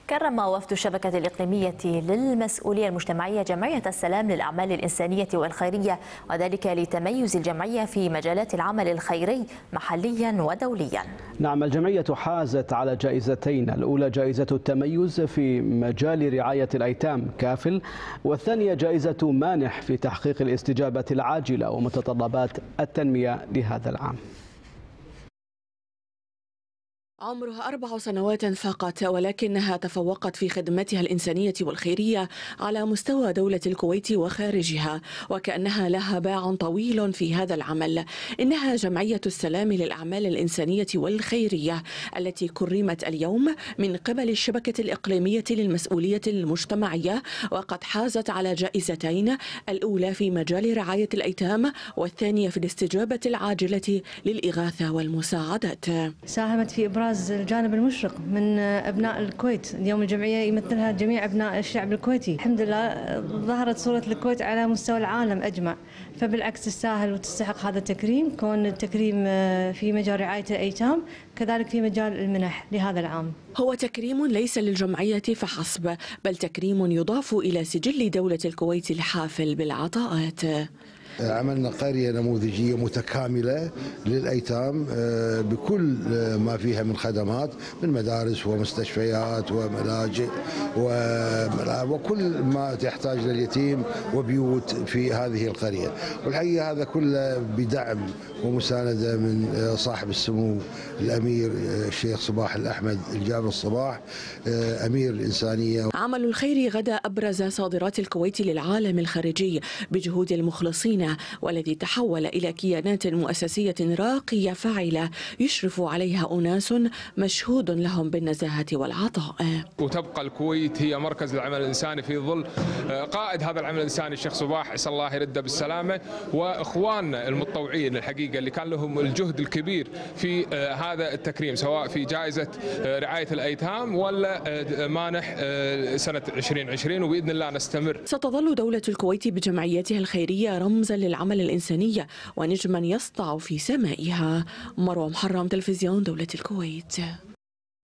كرم وفد الشبكة الإقليمية للمسؤولية المجتمعية جمعية السلام للأعمال الإنسانية والخيرية، وذلك لتميز الجمعية في مجالات العمل الخيري محليا ودوليا. نعم، الجمعية حازت على جائزتين، الأولى جائزة التميز في مجال رعاية الأيتام كافل، والثانية جائزة مانح في تحقيق الاستجابة العاجلة ومتطلبات التنمية لهذا العام. عمرها 4 سنوات فقط، ولكنها تفوقت في خدمتها الإنسانية والخيرية على مستوى دولة الكويت وخارجها، وكأنها لها باع طويل في هذا العمل. إنها جمعية السلام للأعمال الإنسانية والخيرية التي كرمت اليوم من قبل الشبكة الإقليمية للمسؤولية المجتمعية، وقد حازت على جائزتين، الأولى في مجال رعاية الأيتام والثانية في الاستجابة العاجلة للإغاثة والمساعدات. ساهمت في إبراز الجانب المشرق من أبناء الكويت. اليوم الجمعية يمثلها جميع أبناء الشعب الكويتي. الحمد لله ظهرت صورة الكويت على مستوى العالم أجمع، فبالعكس تستاهل وتستحق هذا التكريم، كون التكريم في مجال رعاية الأيتام كذلك في مجال المنح لهذا العام. هو تكريم ليس للجمعية فحسب، بل تكريم يضاف إلى سجل دولة الكويت الحافل بالعطاءات. عملنا قرية نموذجية متكاملة للأيتام بكل ما فيها من خدمات، من مدارس ومستشفيات وملاجئ وكل ما تحتاج لليتيم وبيوت في هذه القرية. والحقيقة هذا كله بدعم ومساندة من صاحب السمو الأمير الشيخ صباح الأحمد الجابر الصباح، أمير الإنسانية. عمل الخير غدا أبرز صادرات الكويت للعالم الخارجي بجهود المخلصين، والذي تحول إلى كيانات مؤسسية راقية فاعلة يشرف عليها أناس مشهود لهم بالنزاهة والعطاء. وتبقى الكويت هي مركز العمل الإنساني في ظل قائد هذا العمل الإنساني الشيخ صباح، عسى الله يرده بالسلامة، وإخواننا المتطوعين الحقيقة اللي كان لهم الجهد الكبير في هذا التكريم، سواء في جائزة رعاية الأيتام ولا مانح سنة 2020، وبإذن الله نستمر. ستظل دولة الكويت بجمعياتها الخيرية رمزا للعمل الإنساني ونجما يسطع في سمائها. مروة محرم، تلفزيون دولة الكويت.